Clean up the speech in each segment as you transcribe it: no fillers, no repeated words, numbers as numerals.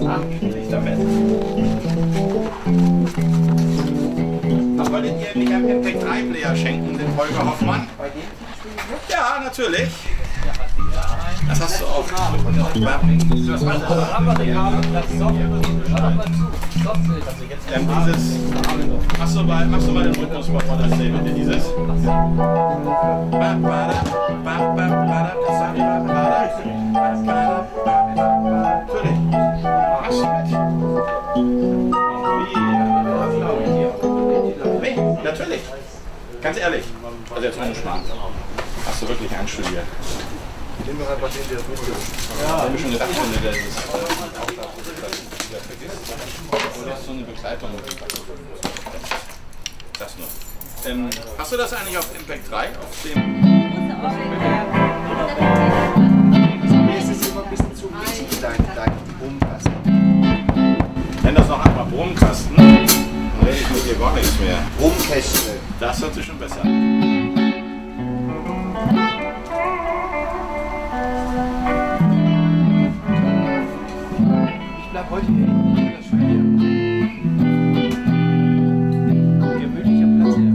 Lichterfett. Wolltet ihr mich am Impact 3 Player schenken, den Holger Hoffmann? Ja, natürlich. Das hast du auch. Dieses. Machst du mal den Rhythmus von das bitte dieses. Natürlich. Machst du mit? Nee, natürlich. Ganz ehrlich. Also jetzt ohne Schmarrn. Hast du wirklich einstudiert? Nehmen wir einfach den, der das mitgehört. Ja, ich habe schon gedacht, wenn der das vergisst. Oder ist so eine Begleitung. Das nur. Hast du das eigentlich auf Impact 3? Auf dem. Mir ist es immer ein bisschen zu wichtig, dein Boomkasten. Nenn das noch einmal Brummkasten. Dann rede ich mit dir gar nichts mehr. Boomkäste. Das hört sich schon besser. Ich bleib heute hier in der Schule. Gemütlicher Platz hier.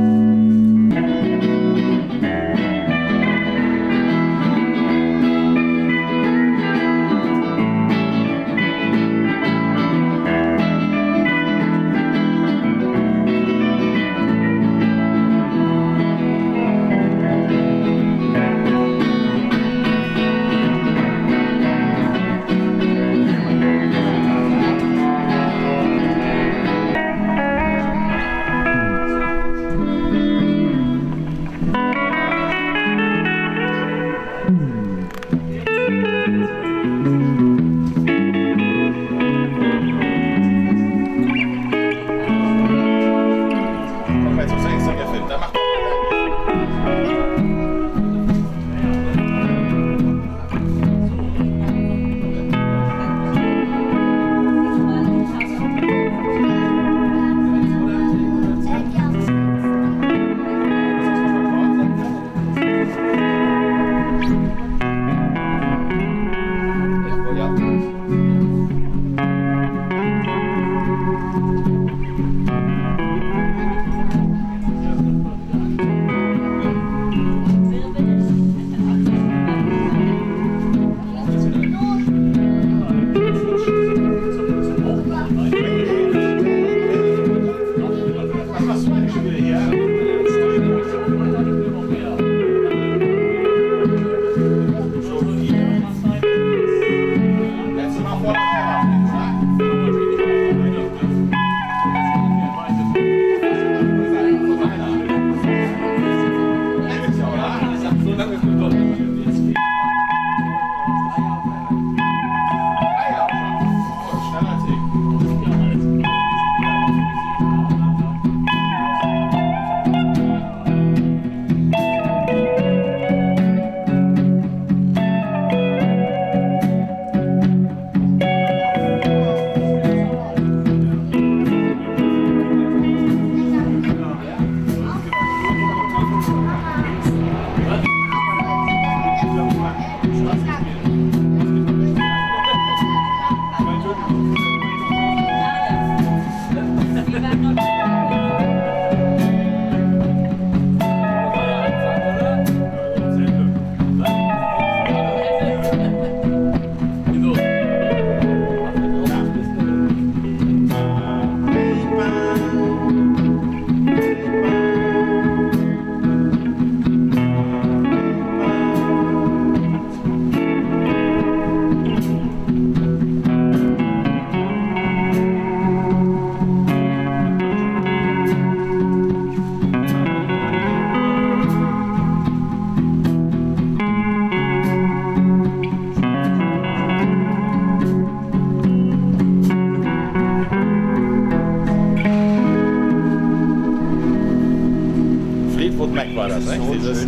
Fleetwood Mac war das, nicht? Dieses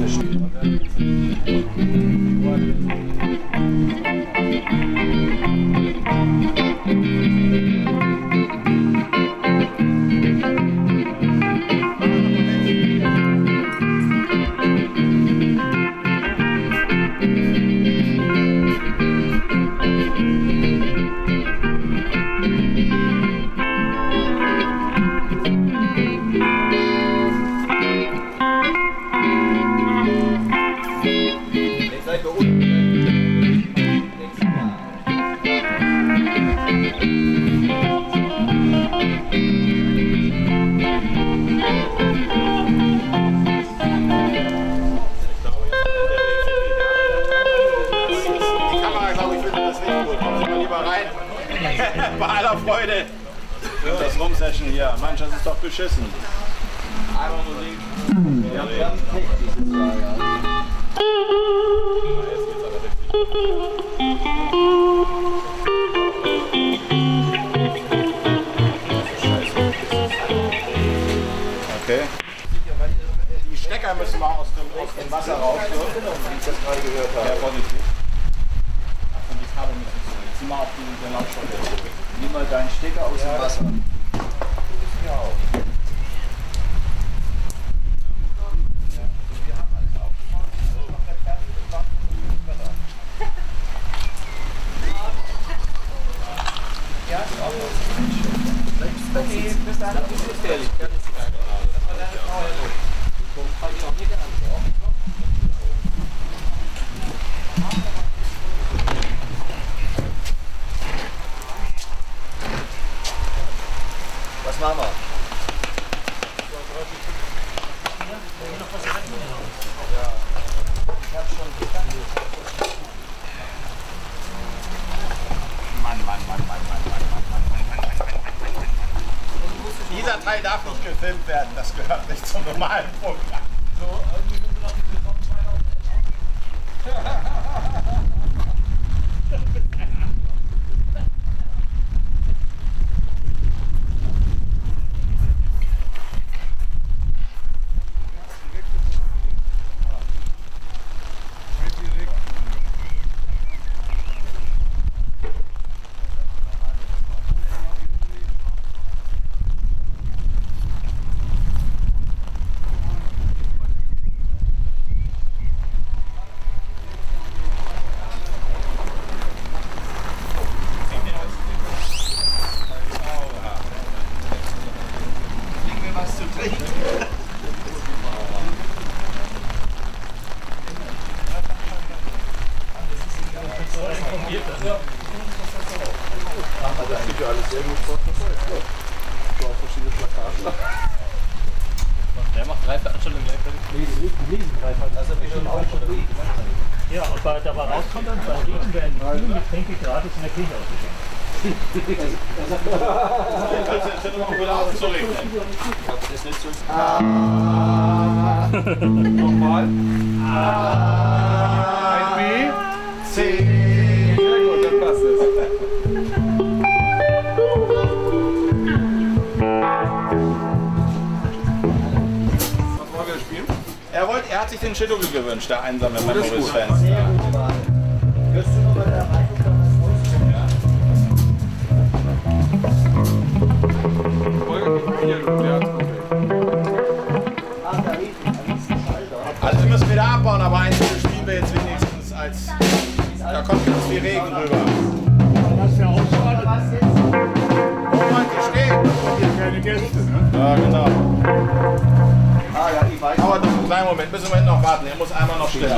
bei aller Freude. Das Rumsession hier. Mensch, das ist doch beschissen. Einmal Musik. Ja, wir haben Pech dieses Jahr, ja. Jetzt geht's aber richtig. Okay. Die Stecker müssen wir aus dem Wasser raus. Wie ich das gerade gehört Ja, habe. vorsichtig. Und die Kabel müssen zurück. Zieh mal auf den Lautstärke zurück. Nimm mal deinen Stecker aus dem Wasser. Ja auch. Okay, bis dann. Das ist gefährlich. Was machen wir? Dieser Teil darf nicht gefilmt werden, das gehört nicht zum normalen Programm. Der macht 3 Veranstaltungen gleichzeitig. Ja, und bei dabei rauskommt dann, bei Regen werden die Getränke gratis in der Kirche ausgeschenkt. Kannst du jetzt noch mal kurz zurücknehmen? Das ist nicht so. Nochmal. Ein B. C. Sehr gut, dann passt es. Was wollen wir spielen? Er hat sich den Schittuckel gewünscht, der einsame Memories-Fans. Sehr gut, Mann. Hörst du noch mal der Reinigung noch was raus? Ach, da ist ein Schalter. Also wir müssen wieder abbauen, aber eins spielen wir jetzt wenigstens als... Da kommt ganz viel Regen rüber. Das ist ja auch schade. Was jetzt? Wo wollt ihr stehen? Hier keine Gäste, ne? Ja, genau. Ah ja, ich weiß. Dauert noch einen kleinen Moment, müssen wir hinten noch warten. Er muss einmal noch stehen.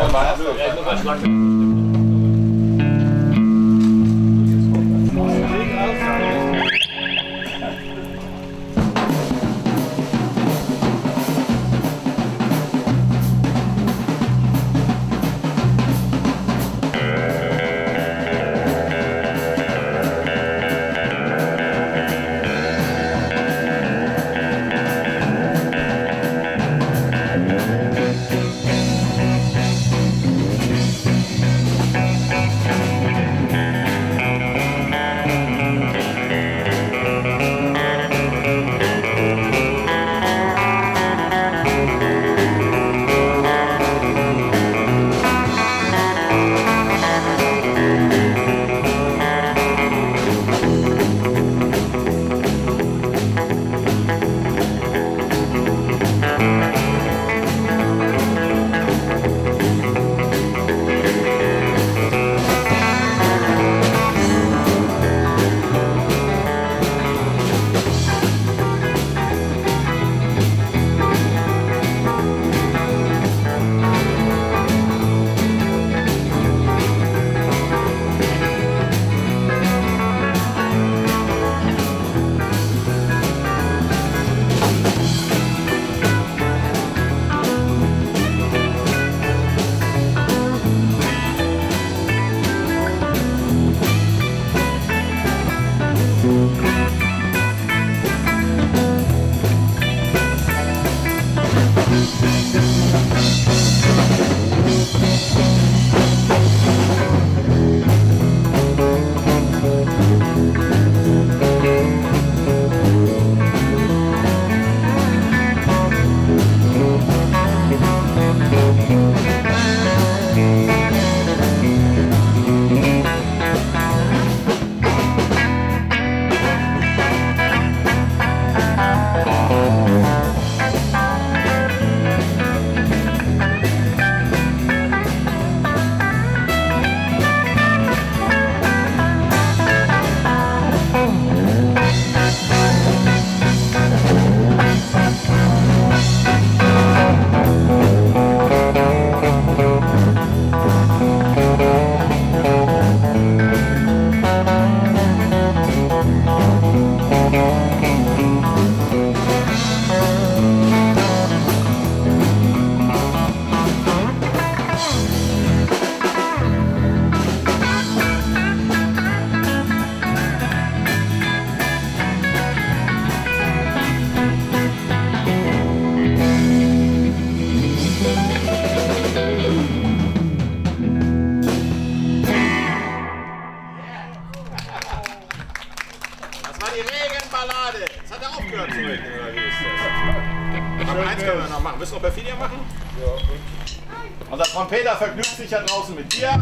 Unser Trompeter vergnügt sich ja draußen mit dir.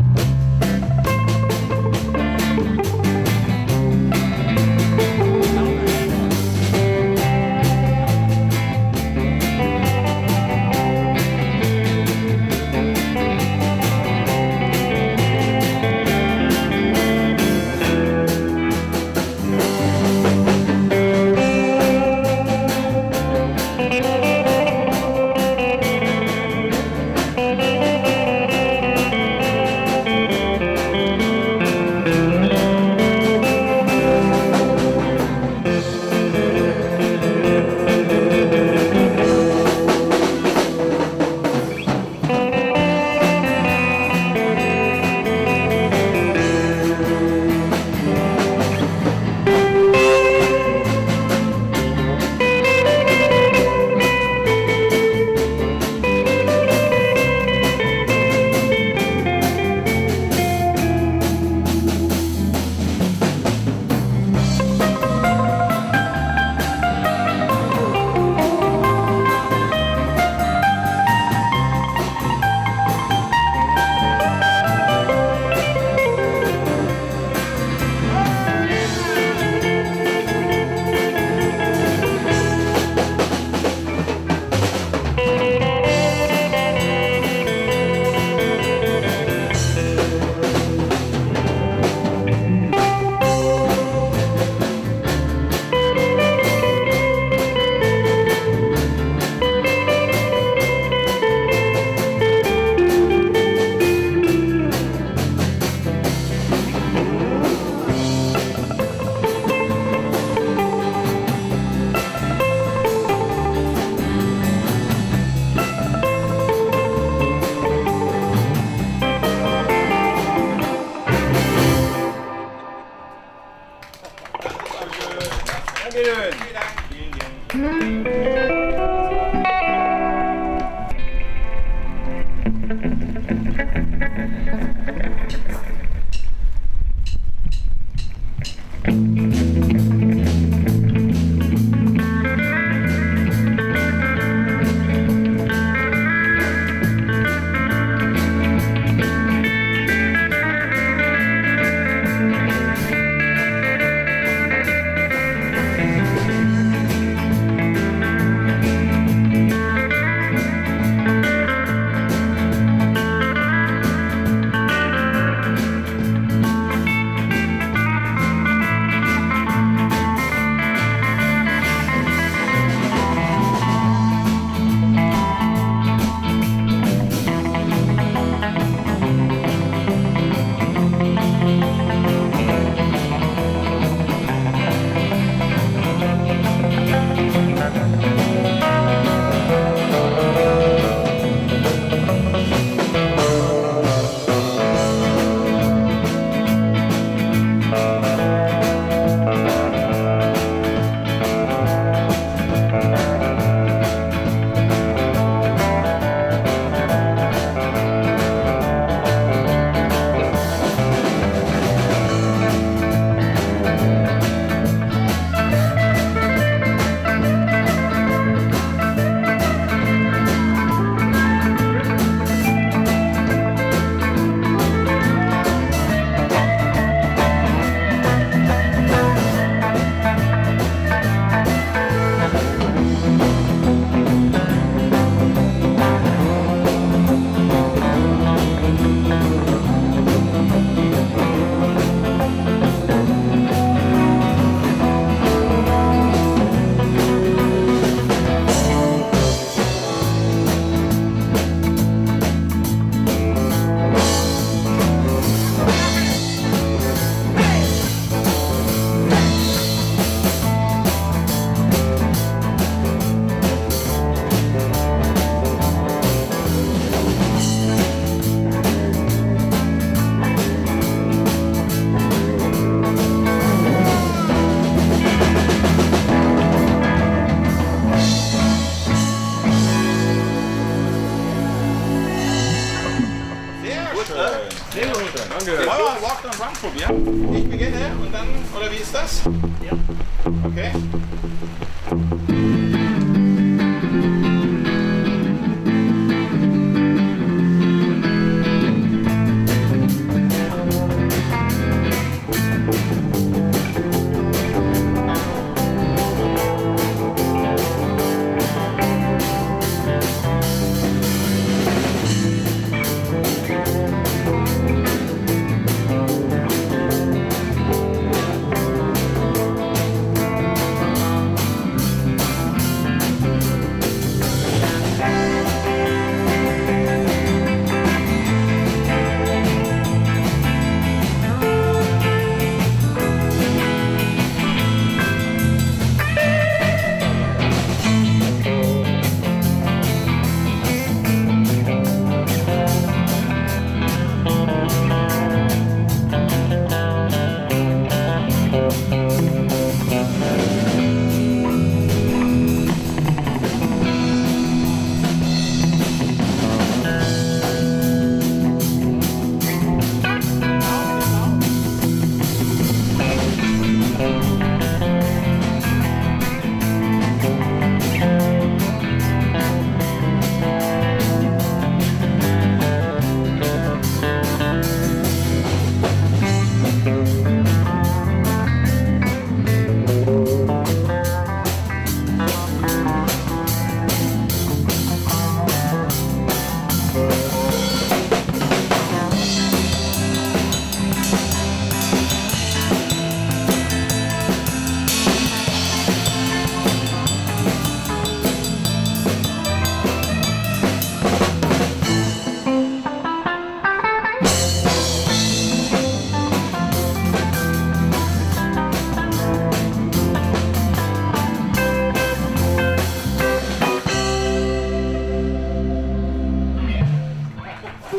Danke. Wollen wir Walk and Run probieren? Ich beginne und dann, oder wie ist das? Ja. Okay.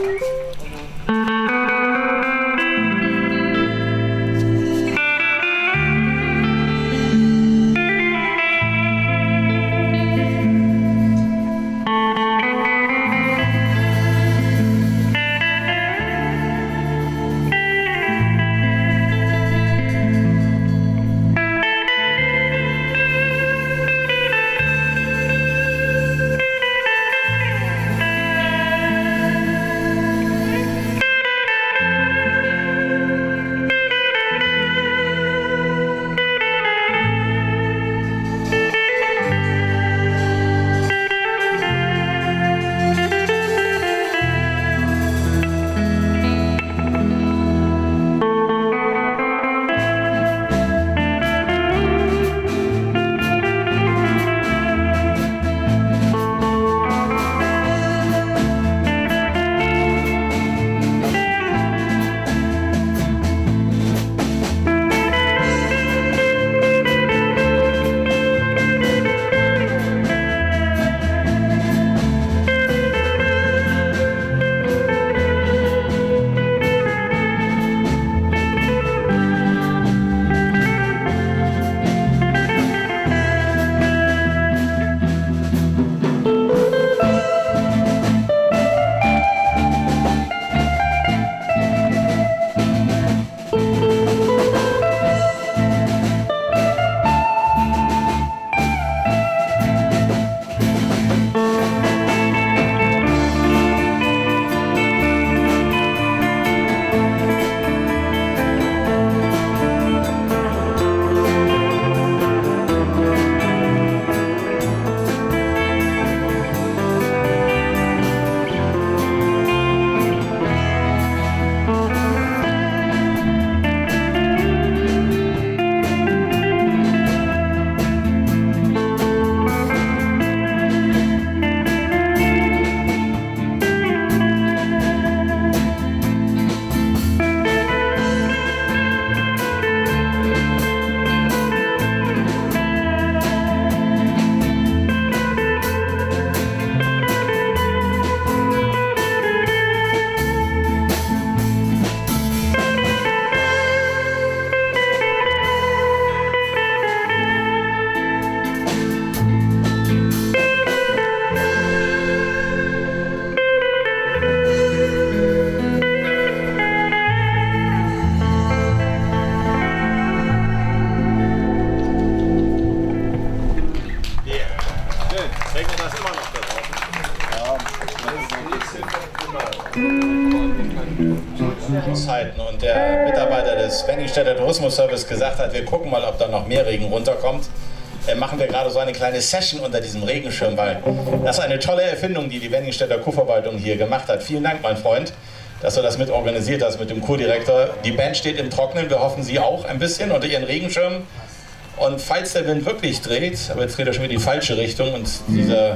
Und der Mitarbeiter des Wenningstädter Tourismusservice gesagt hat, wir gucken mal, ob da noch mehr Regen runterkommt, machen wir gerade so eine kleine Session unter diesem Regenschirm, weil das ist eine tolle Erfindung, die die Wenningstädter Kurverwaltung hier gemacht hat. Vielen Dank, mein Freund, dass du das mit organisiert hast mit dem Kurdirektor. Die Band steht im Trocknen, wir hoffen, Sie auch ein bisschen unter Ihren Regenschirmen. Und falls der Wind wirklich dreht, aber jetzt dreht er schon wieder in die falsche Richtung und dieser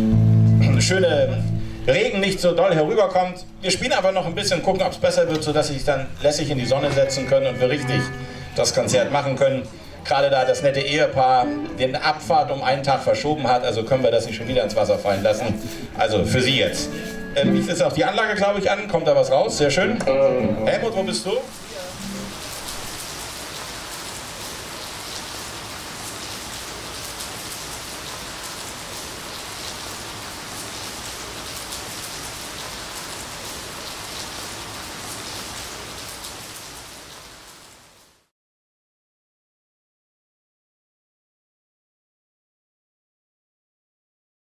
schöne Regen nicht so doll herüberkommt, wir spielen aber noch ein bisschen, gucken, ob es besser wird, sodass Sie sich dann lässig in die Sonne setzen können und wir richtig das Konzert machen können. Gerade da das nette Ehepaar den Abfahrt um einen Tag verschoben hat, also können wir das nicht schon wieder ins Wasser fallen lassen. Also für Sie jetzt. Jetzt ist auch die Anlage, glaube ich, an. Kommt da was raus? Sehr schön. Helmut, wo bist du?